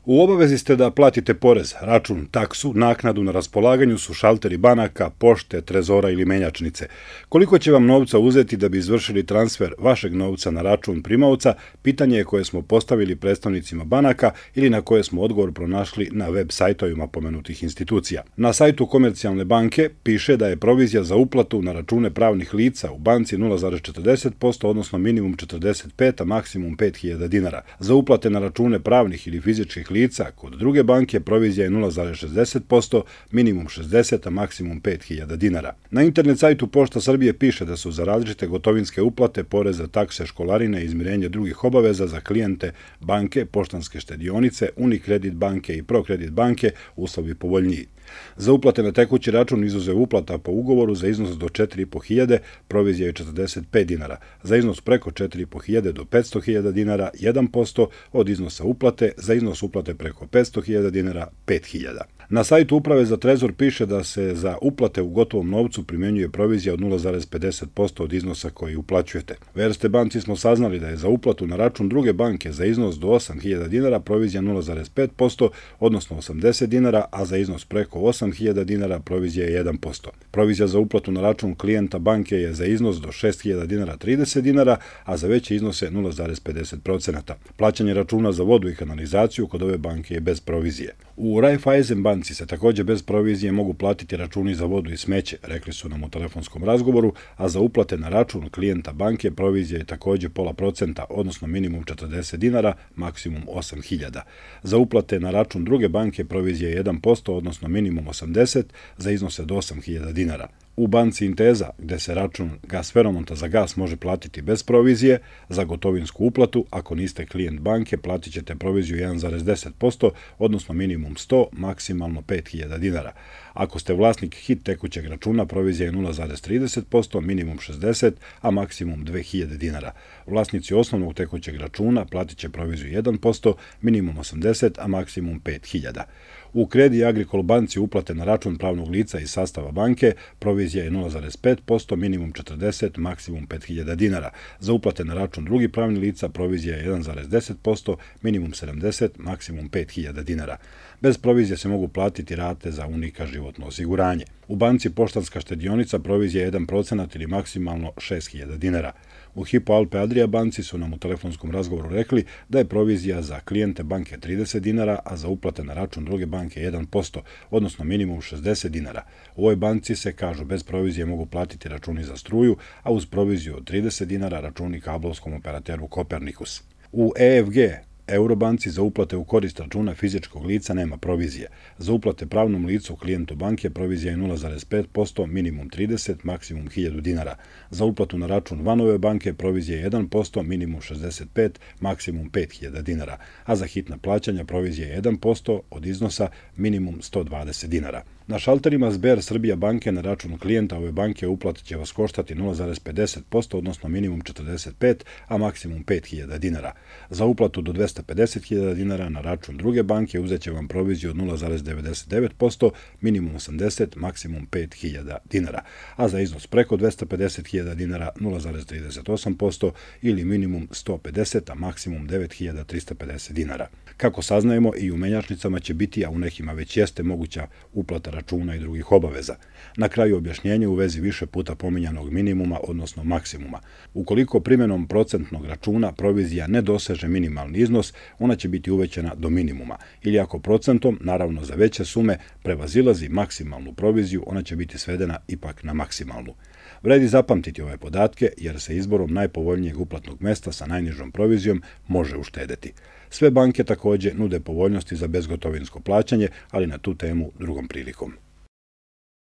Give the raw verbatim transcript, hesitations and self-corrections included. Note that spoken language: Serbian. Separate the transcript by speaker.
Speaker 1: U obavezi ste da platite porez, račun, taksu, naknadu na raspolaganju su šalteri banaka, pošte, trezora ili menjačnice. Koliko će vam novca uzeti da bi izvršili transfer vašeg novca na račun primaoca, pitanje je koje smo postavili predstavnicima banaka ili na koje smo odgovor pronašli na web sajtovima pomenutih institucija. Na sajtu Komercijalne banke piše da je provizija za uplatu na račune pravnih lica u banci nula zarez četrdeset posto, odnosno minimum četrdeset pet, a maksimum pet hiljada dinara. Za uplate na račune pravnih ili fizičkih lica kod druge banke provizija je nula zarez šezdeset posto, minimum šezdeset, a maksimum pet hiljada dinara. Na internet sajtu Pošta Srbije piše da su za različite gotovinske uplate, poreza, takse, školarine i izmirenje drugih obaveza za klijente banke, poštanske štedionice, Unikredit banke i Prokredit banke uslovi povoljniji. Za uplate na tekući račun izuzev uplata po ugovoru za iznos do četiri i po hiljade provizija je četrdeset pet dinara, za iznos preko četiri i po hiljade do petsto hiljada dinara jedan posto od iznosa uplate, za iznos uplate preko petsto hiljada dinara pet hiljada. Na sajtu Uprave za trezor piše da se za uplate u gotovom novcu primjenjuje provizija od nula zarez pedeset posto od iznosa koji uplaćujete. U Erste banci smo saznali da je za uplatu na račun druge banke za iznos do osam hiljada dinara provizija nula zarez pet posto, odnosno osamdeset dinara, a za iznos preko osam hiljada dinara provizija je jedan posto. Provizija za uplatu na račun klijenta banke je za iznos do šest hiljada dinara trideset dinara, a za veće iznose nula zarez pedeset posto. Plaćanje računa za vodu i kanalizaciju kod ove banke je bez provizije. U Raiffeisen banci se takođe bez provizije mogu platiti računi za vodu i smeće, rekli su nam u telefonskom razgovoru, a za uplate na račun klijenta banke provizija je takođe pola procenta, odnosno minimum četrdeset dinara, maksimum osam hiljada. Za uplate na račun druge banke provizija je jedan posto, odnosno minimum osamdeset, za iznose do osam hiljada dinara. U banci Inteza, gde se račun Gasferomonta za gas može platiti bez provizije, za gotovinsku uplatu, ako niste klijent banke, platit ćete proviziju jedan zarez deset posto, odnosno minimum sto, maksimalno pet hiljada dinara. Ako ste vlasnik hit tekućeg računa, provizija je nula zarez trideset posto, minimum šezdeset, a maksimum dve hiljade dinara. Vlasnici osnovnog tekućeg računa platit će proviziju jedan posto, minimum osamdeset, a maksimum pet hiljada. U Credit Agricole banci uplate na račun pravnog lica iz sastava banke provizija je nula zarez pet posto, minimum četrdeset, maksimum pet hiljada dinara. Za uplate na račun drugih pravnih lica provizija je jedan zarez deset posto, minimum sedamdeset, maksimum pet hiljada dinara. Bez provizije se mogu platiti rate za Unika životno osiguranje. U banci Poštanska štedionica provizija je jedan procenat ili maksimalno šest hiljada dinara. U Hypo Alpe Adria banci su nam u telefonskom razgovoru rekli da je provizija za klijente banke trideset dinara, a za uplate na račun druge banke jedan posto, odnosno minimum šezdeset dinara. U ovoj banci se, kažu, bez provizije mogu platiti računi za struju, a uz proviziju od trideset dinara računi kablovskom operateru Kopernikus. U E F G Eurobanci za uplate u korist računa fizičkog lica nema provizije. Za uplate pravnom licu klijentu banke provizija je nula zarez pet posto, minimum trideset, maksimum hiljadu dinara. Za uplatu na račun van ove banke provizija je jedan posto, minimum šezdeset pet, maksimum pet hiljada dinara, a za hitna plaćanja provizija je jedan posto od iznosa, minimum sto dvadeset dinara. Na šalterima Sber Srbija banke na račun klijenta ove banke uplata će vas koštati nula zarez pedeset posto, odnosno minimum četrdeset pet, a maksimum pet hiljada dinara. Za uplatu do dvesta pedeset hiljada dinara na račun druge banke uzet će vam proviziju od nula zarez devedeset devet posto, minimum osamdeset, maksimum pet hiljada dinara, a za iznos preko dvesta pedeset hiljada dinara nula zarez trideset osam posto ili minimum sto pedeset, a maksimum devet hiljada trista pedeset dinara. Kako saznajemo, i u menjačnicama će biti, a u nekima već jeste, moguća uplata računa i drugih obaveza. Na kraju objašnjenje u vezi više puta pominjanog minimuma, odnosno maksimuma. Ukoliko primjenom procentnog računa provizija ne doseže minimalni iznos, ona će biti uvećana do minimuma. Ili ako procentom, naravno za veće sume, prevazilazi maksimalnu proviziju, ona će biti svedena ipak na maksimalnu. Vredi zapamtiti ove podatke, jer se izborom najpovoljnijeg uplatnog mesta sa najnižom provizijom može uštedeti. Sve banke takođe nude povoljnosti za bezgotovinsko plaćanje, ali na tu temu drugom prilikom.